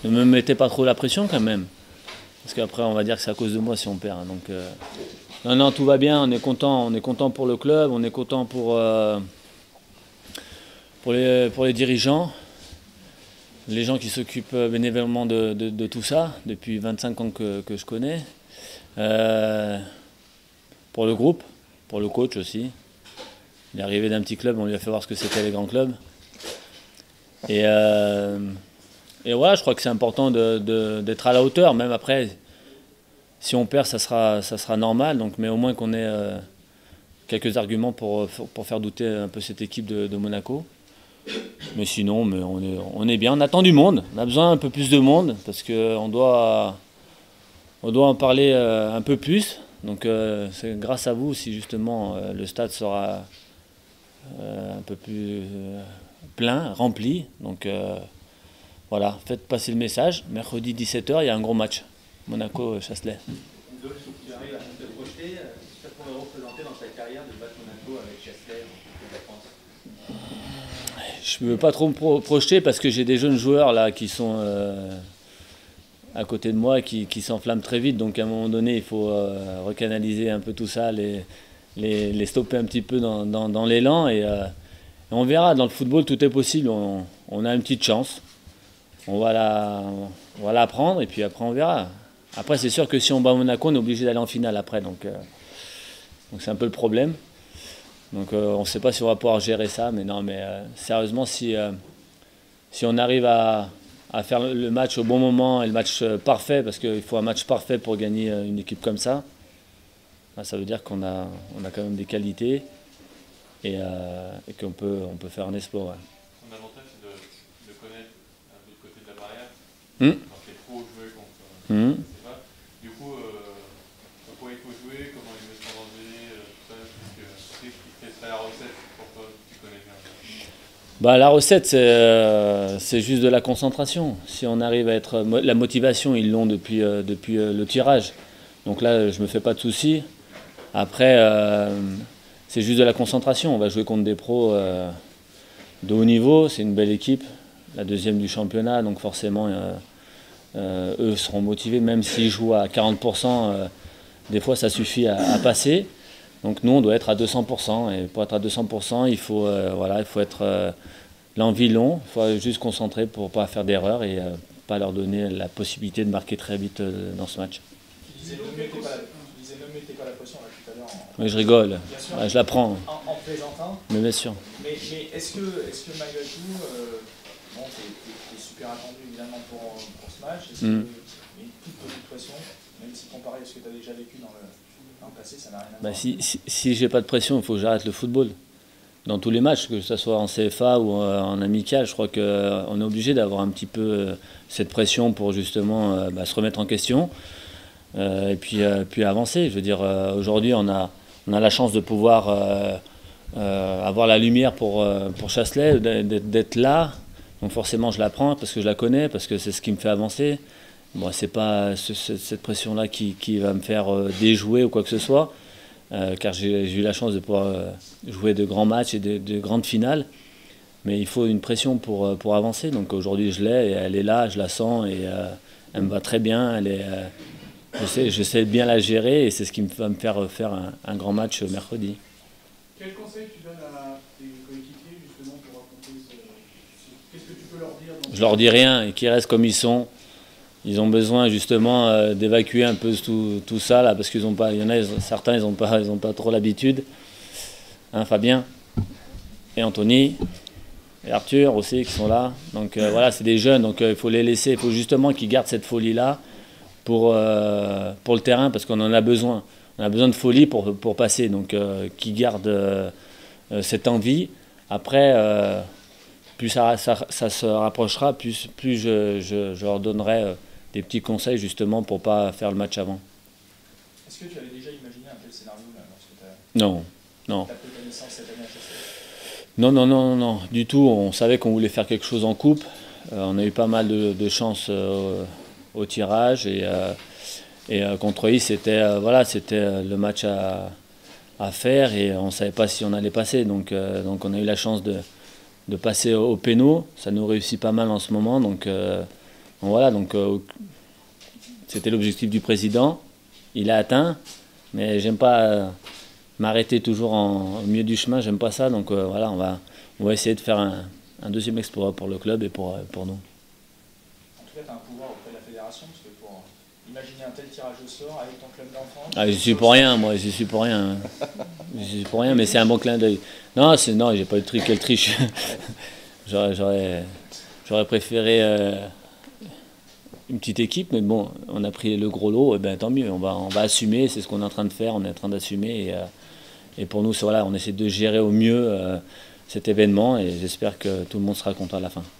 ne me mettez pas trop la pression quand même. Parce qu'après, on va dire que c'est à cause de moi si on perd. Donc, non, non, tout va bien. On est content pour le club, on est content pour les dirigeants, les gens qui s'occupent bénévolement de tout ça depuis 25 ans que je connais. Pour le groupe, pour le coach aussi. Il est arrivé d'un petit club, on lui a fait voir ce que c'était les grands clubs. Et voilà, je crois que c'est important d'être à la hauteur, même après, si on perd, ça sera normal, donc, mais au moins qu'on ait quelques arguments pour faire douter un peu cette équipe de Monaco. Mais sinon, on est bien, on attend du monde, on a besoin un peu plus de monde, parce qu'on doit en parler un peu plus. Donc c'est grâce à vous si justement le stade sera un peu plus plein, rempli. Donc voilà, faites passer le message. Mercredi 17h, il y a un gros match. Monaco-Chasselet. Tu arrives à te projeter, ça pourrait représenter dans ta carrière de battre Monaco avec Chasselet en Coupe de France? Je ne veux pas trop me projeter parce que j'ai des jeunes joueurs là qui sont à côté de moi qui s'enflamment très vite. Donc à un moment donné, il faut recanaliser un peu tout ça, les stopper un petit peu dans l'élan. Et on verra, dans le football, tout est possible. On a une petite chance. On va la prendre et puis après on verra. Après, c'est sûr que si on bat Monaco, on est obligé d'aller en finale après. Donc c'est un peu le problème. Donc on ne sait pas si on va pouvoir gérer ça. Mais non, mais sérieusement, si on arrive à faire le match au bon moment et le match parfait, parce qu'il faut un match parfait pour gagner une équipe comme ça, ça veut dire qu'on a quand même des qualités et qu'on peut faire un exploit. Ouais. Son avantage, c'est de connaître de l'autre côté de la barrière. Quand tu es pro jouer contre. Je sais pas. Du coup, pourquoi il faut jouer, comment il met son danger, tout ça, quelle serait la recette pour toi, tu connais bien? La recette, c'est juste de la concentration. Si on arrive à être. La motivation, ils l'ont depuis le tirage. Donc là, je ne me fais pas de soucis. Après, c'est juste de la concentration. On va jouer contre des pros de haut niveau. C'est une belle équipe, la deuxième du championnat. Donc forcément, eux seront motivés, même s'ils jouent à 40%. Des fois, ça suffit à passer. Donc nous, on doit être à 200%. Et pour être à 200%, il faut être l'envie long. Il faut juste concentrer pour ne pas faire d'erreur et pas leur donner la possibilité de marquer très vite dans ce match. Tu disais ne mettez pas la pression là tout à l'heure. Mais je rigole, je la prends. En plaisantant. Mais bien sûr. Mais est-ce que malgré tout, bon, t'es super attendu évidemment pour ce match, est-ce qu'il y a une toute petite pression, même si comparé à ce que tu as déjà vécu dans le passé, ça n'a rien à voir? Si j'ai pas de pression, il faut que j'arrête le football. Dans tous les matchs, que ce soit en CFA ou en amical, je crois qu'on est obligé d'avoir un petit peu cette pression pour justement se remettre en question et puis avancer. Je veux dire, aujourd'hui, on a la chance de pouvoir avoir la lumière pour Chasselet, d'être là. Donc forcément, je la prends parce que je la connais, parce que c'est ce qui me fait avancer. Bon, c'est pas cette pression-là qui va me faire déjouer ou quoi que ce soit. Car j'ai eu la chance de pouvoir jouer de grands matchs et de grandes finales. Mais il faut une pression pour avancer. Donc aujourd'hui, je l'ai et elle est là, je la sens et elle me va très bien. Je sais bien la gérer et c'est ce qui va me faire un grand match mercredi. Quel conseil tu donnes à tes coéquipiers justement pour raconter qu'est-ce que tu peux leur dire Je leur dis rien et qu'ils restent comme ils sont. Ils ont besoin justement d'évacuer un peu tout ça là, parce qu'ils ont pas, il y en a certains ils ont pas trop l'habitude. Hein, Fabien et Anthony et Arthur aussi qui sont là. Donc voilà, c'est des jeunes, donc il faut les laisser, il faut justement qu'ils gardent cette folie là pour le terrain parce qu'on en a besoin. On a besoin de folie pour passer, donc qu'ils gardent cette envie. Après, plus ça se rapprochera, plus je leur donnerai des petits conseils justement pour ne pas faire le match avant. Est-ce que tu avais déjà imaginé un tel scénario là, lorsque tu Non. as pris connaissance cette année à Chasselet? Non, du tout. On savait qu'on voulait faire quelque chose en coupe. On a eu pas mal de chance au tirage et contre eux, c'était le match à faire et on ne savait pas si on allait passer. Donc on a eu la chance de passer au péno. Ça nous réussit pas mal en ce moment. Donc voilà, donc c'était l'objectif du président. Il a atteint, mais j'aime pas m'arrêter toujours au milieu du chemin, j'aime pas ça. Donc voilà, on va essayer de faire un deuxième exploit pour le club et pour nous. En tout cas, tu as un pouvoir auprès de la fédération, parce que pour imaginer un tel tirage au sort avec ton club d'enfants... Ah, j'y suis pour rien, moi, j'y suis pour rien. J'y suis pour rien, mais c'est un bon clin d'œil. Non, j'ai pas eu de truc, quelle triche. J'aurais préféré une petite équipe, mais bon, on a pris le gros lot, et ben tant mieux, on va assumer, c'est ce qu'on est en train de faire, on est en train d'assumer, et pour nous, voilà, on essaie de gérer au mieux cet événement, et j'espère que tout le monde sera content à la fin.